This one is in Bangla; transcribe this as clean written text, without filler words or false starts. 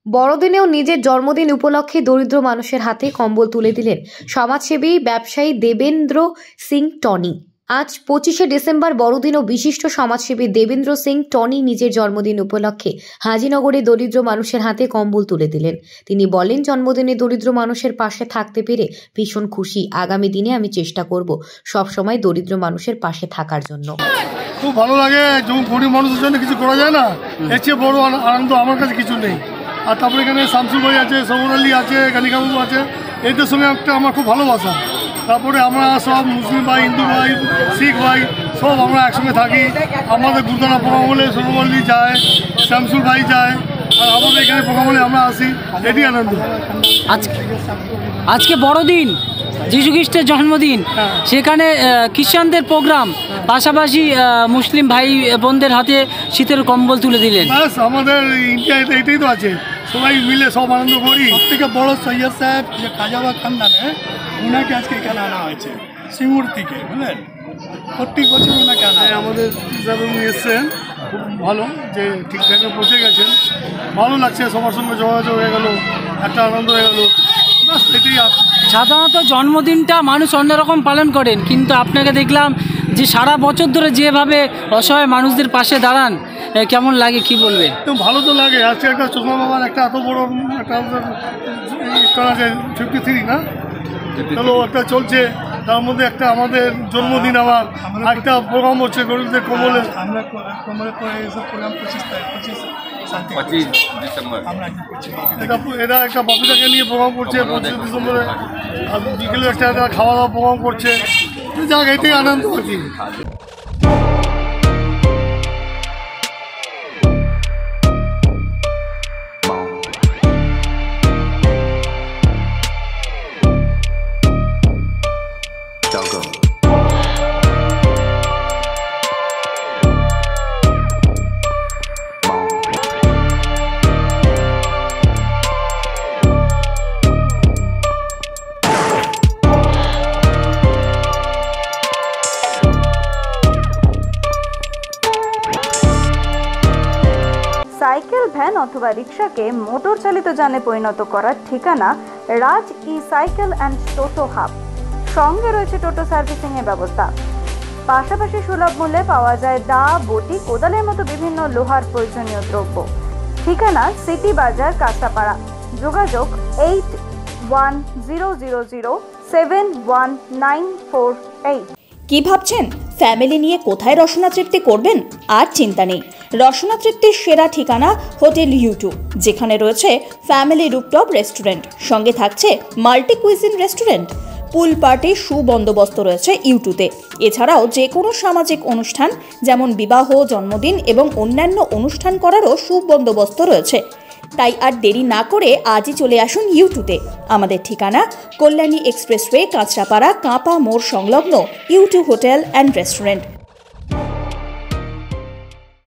বড়দিনেও নিজের জন্মদিন উপলক্ষে দরিদ্র মানুষের হাতে কম্বল তুলে দিলেন সমাজসেবী ব্যবসায়ী দেবেন্দ্র সিং টনি। আজ 25শে ডিসেম্বর বড়দিন ও বিশিষ্ট সমাজসেবী দেবেন্দ্র সিং টনি নিজের জন্মদিন উপলক্ষে হাজিনগরে দরিদ্র মানুষের হাতে কম্বল তুলে দিলেন। তিনি বলেন, জন্মদিনে দরিদ্র মানুষের পাশে থাকতে পেরে ভীষণ খুশি। আগামী দিনে আমি চেষ্টা করব সবসময় দরিদ্র মানুষের পাশে থাকার জন্য। খুব ভালো লাগে, যখন গরিব মানুষের জন্য কিছু করা যায় না, এর চেয়ে বড় আনন্দ আমার কাছে কিছু নেই। আর তারপরে এখানে শামসুল ভাই আছে, সবর আলী আছে, কানিকাবাবু আছে, এদের সঙ্গে একটা আমার খুব ভালোবাসা। তারপরে আমরা সব মুসলিম ভাই, হিন্দু ভাই, শিখ ভাই সব আমরা একসঙ্গে থাকি। আমাদের গুরুদ্বারা প্রোগ্রাম হলে সবর আলী যায়, শামসুল ভাই যায়, আর আমাদের এখানে প্রোগ্রাম হলে আমরা আসি, এটি আনন্দ। আজকে বড়দিন, যীশু খ্রিস্টের জন্মদিন, সেখানে খ্রিস্টানদের প্রোগ্রাম, পাশাপাশি মুসলিম ভাই বোনদের হাতে শীতের কম্বল তুলে দিলেন। ব্যাস, আমাদের ইন্ডিয়াতে এটাই তো আছে, সবাই মিলে সব আনন্দ করি। থেকে বড় সৈয়দ সাহেব যে খাজাবা খানদানে, ওনাকে আজকে এখানে আনা হয়েছে সিঙ্গুর থেকে, বুঝলেন, প্রত্যেক বছর ওনাকে আনা। আমাদের হিসাবে উনি এসছেন, খুব ভালো যে ঠিকঠাক পৌঁছে গেছেন। ভালো লাগছে, সবার সঙ্গে যোগাযোগ হয়ে গেল, একটা আনন্দ হয়ে গেল, ব্যাস এটাই। সাধারণত জন্মদিনটা মানুষ অন্যরকম পালন করেন, কিন্তু আপনাকে দেখলাম যে সারা বছর ধরে যেভাবে অসহায় মানুষদের পাশে দাঁড়ান, কেমন লাগে কি বলবেন? তো ভালো তো লাগে। আজকে একটা চশমা বাবার একটা এত বড় একটা আছে 53 না, চলো একটা চলছে, তার মধ্যে একটা আমাদের জন্মদিন, আবার একটা প্রোগ্রাম হচ্ছে গরিবদের কমলে। আমরা কমলে করে এইসব প্রোগ্রাম 25 ডিসেম্বর এরা একটা বাপিটাকে নিয়ে প্রোগ্রাম করছে 25 ডিসেম্বরে, আর বিকেলে একটা খাওয়া দাওয়া প্রোগ্রাম করছে। যাক, এটাই আনন্দ আর কি। সাইকেল, ভ্যান অথবা রিক্সাকে মোটর চালিত যানে পরিণত করার ঠিকানা Raj e cycle and toto hub. সঙ্গে রয়েছে টোটো সার্ভিসিং এর ব্যবস্থা। পাশাপাশি সুলভ মূল্যে পাওয়া যায় দা, বটি, কোদালের মতো বিভিন্ন লোহার প্রয়োজনীয় দ্রব্য। ঠিকানা সিটি বাজার, কাঁচাপাড়া। যোগাযোগ 8100071948। কি ভাবছেন ফ্যামিলি নিয়ে কোথায় রসনা তৃপ্তি করবেন? আর চিন্তা নেই, রসনা তৃপ্তির সেরা ঠিকানা হোটেল ইউ2, যেখানে রয়েছে ফ্যামিলি রুফটপ রেস্টুরেন্ট, সঙ্গে থাকছে মাল্টি কুইজিন রেস্টুরেন্ট। পুল পার্টির সুবন্দোবস্ত রয়েছে ইউ2তে। এছাড়াও যে কোনো সামাজিক অনুষ্ঠান যেমন বিবাহ, জন্মদিন এবং অন্যান্য অনুষ্ঠান করারও সুবন্দোবস্ত রয়েছে। তাই আর দেরি না করে আজই চলে আসুন ইউ2তে। আমাদের ঠিকানা কল্যাণী এক্সপ্রেসওয়ে, কাঁচরাপাড়া, কাঁপা মোড় সংলগ্ন ইউ2 হোটেল অ্যান্ড রেস্টুরেন্ট।